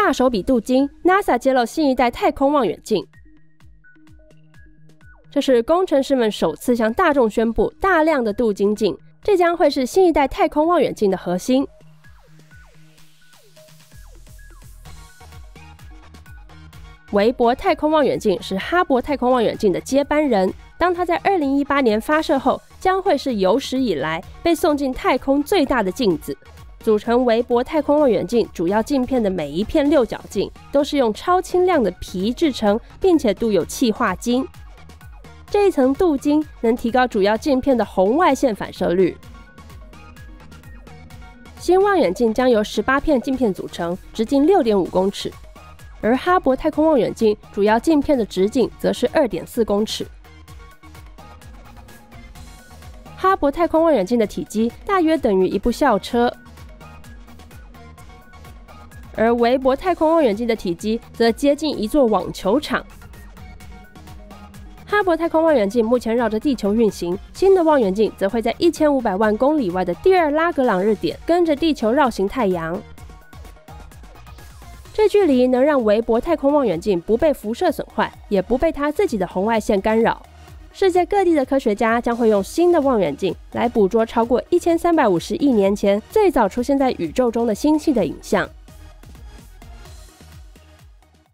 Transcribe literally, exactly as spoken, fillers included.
大手笔镀金 ，NASA 揭露新一代太空望远镜。这是工程师们首次向大众宣布大量的镀金镜，这将会是新一代太空望远镜的核心。韦伯太空望远镜是哈勃太空望远镜的接班人，当它在二零一八年发射后，将会是有史以来被送进太空最大的镜子。组成韦伯太空望远镜主要镜片的每一片六角镜都是用超轻量的皮制成，并且镀有气化金。这一层镀金能提高主要镜片的红外线反射率。新望远镜将由十八片镜片组成，直径 六点五公尺，而哈勃太空望远镜主要镜片的直径则是 二点四公尺。哈勃太空望远镜的体积大约等于一部校车，而韦伯太空望远镜的体积则接近一座网球场。哈勃太空望远镜目前绕着地球运行，新的望远镜则会在一千五百万公里外的第二拉格朗日点跟着地球绕行太阳。这距离能让韦伯太空望远镜不被辐射损坏，也不被它自己的红外线干扰。世界各地的科学家将会用新的望远镜来捕捉超过一千三百五十亿年前最早出现在宇宙中的星系的影像。